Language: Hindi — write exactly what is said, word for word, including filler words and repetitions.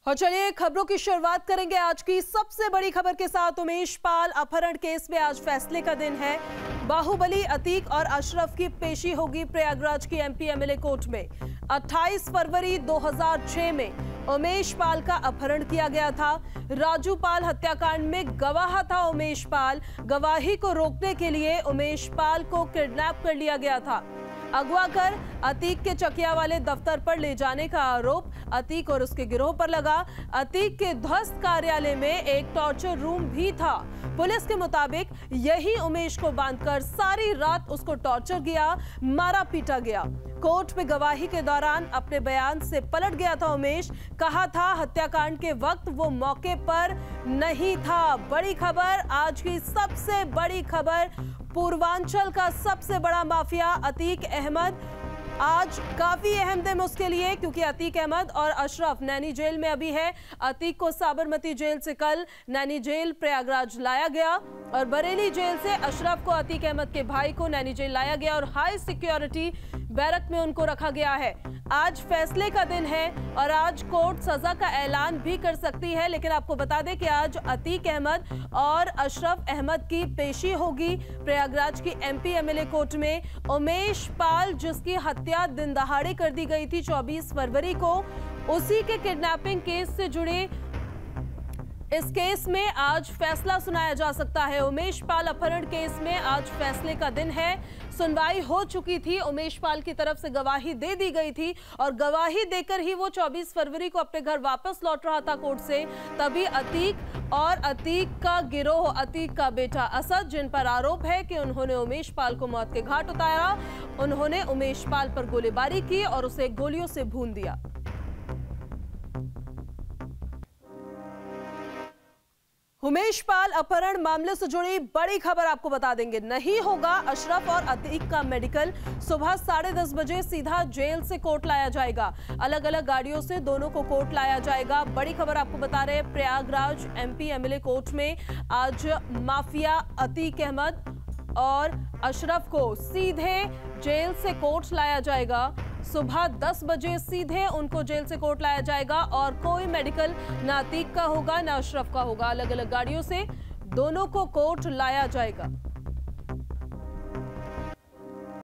और चलिए खबरों की शुरुआत करेंगे आज की सबसे बड़ी खबर के साथ। उमेश पाल अपहरण केस में आज फैसले का दिन है। बाहुबली, अतीक और अशरफ की पेशी होगी प्रयागराज की एमपी एमएलए कोर्ट में। अट्ठाईस फरवरी दो हज़ार छह में उमेश पाल का अपहरण किया गया था। राजू पाल हत्याकांड में गवाह था उमेश पाल। गवाही को रोकने के लिए उमेश पाल को किडनैप कर लिया गया था। अगवा कर अतीक के चकिया वाले दफ्तर पर ले जाने का आरोप अतीक और उसके गिरोह पर लगा। अतीक के ध्वस्त कार्यालय में एक टॉर्चर रूम भी था। पुलिस के मुताबिक यही उमेश को बांधकर सारी रात उसको टॉर्चर किया, मारा पीटा गया। कोर्ट में गवाही के दौरान अपने बयान से पलट गया था उमेश। कहा था हत्याकांड के वक्त वो मौके पर नहीं था। बड़ी खबर, आज की सबसे बड़ी खबर, पूर्वांचल का सबसे बड़ा माफिया अतीक अहमद। आज काफी अहम दिन उसके लिए, क्योंकि अतीक अहमद और अशरफ नैनी जेल में अभी है। अतीक को साबरमती जेल से कल नैनी जेल प्रयागराज लाया गया और बरेली जेल से अशरफ को अतीक अहमद के भाई को नैनी जेल लाया गया और हाई सिक्योरिटी बैरक में उनको रखा गया है। आज फैसले का दिन है और आज कोर्ट सजा का ऐलान भी कर सकती है। लेकिन आपको बता दें कि आज अतीक अहमद और अशरफ अहमद की पेशी होगी प्रयागराज की एमपी एमएलए कोर्ट में। उमेश पाल, जिसकी हत्या दिन दहाड़े कर दी गई थी चौबीस फरवरी को, उसी के किडनैपिंग केस से जुड़े इस केस में आज फैसला सुनाया जा सकता है। उमेश पाल अपहरण केस में आज फैसले का दिन है। सुनवाई हो चुकी थी, उमेश पाल की तरफ से गवाही दे दी गई थी और गवाही देकर ही वो चौबीस फरवरी को अपने घर वापस लौट रहा था कोर्ट से। तभी अतीक और अतीक का गिरोह, अतीक का बेटा असद, जिन पर आरोप है कि उन्होंने उमेश पाल को मौत के घाट उतारा, उन्होंने उमेश पाल पर गोलीबारी की और उसे गोलियों से भून दिया। उमेश पाल अपहरण मामले से जुड़ी बड़ी खबर आपको बता देंगे। नहीं होगा अशरफ और अतीक का मेडिकल। सुबह साढ़े दस बजे सीधा जेल से कोर्ट लाया जाएगा। अलग अलग गाड़ियों से दोनों को कोर्ट लाया जाएगा। बड़ी खबर आपको बता रहे हैं, प्रयागराज एमपी एमएलए कोर्ट में आज माफिया अतीक अहमद और अशरफ को सीधे जेल से कोर्ट लाया जाएगा। सुबह दस बजे सीधे उनको जेल से कोर्ट लाया जाएगा और कोई मेडिकल न अतीक का होगा न अशरफ का होगा। अलग अलग गाड़ियों से दोनों को कोर्ट लाया जाएगा।